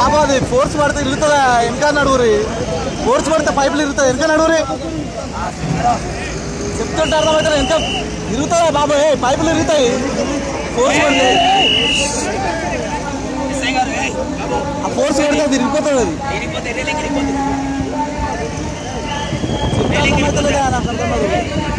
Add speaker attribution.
Speaker 1: బాబు అది ఫోర్స్ పడితే ఇరుగుతుందా వెనక నడువురి ఫోర్స్ పడితే పైపులు ఇరుగుతుంది వెనక నడువురి చెప్తుంటే అర్థమవుతుంది వెనక ఇరుగుతుందా బాబు పైపులు ఇరుగుతాయి ఫోర్స్ పడితే ఆ ఫోర్స్ పడితే అది ఇరిగిపోతుంది అది చెప్తే అర్థమవుతుందిగా నాకు అర్థం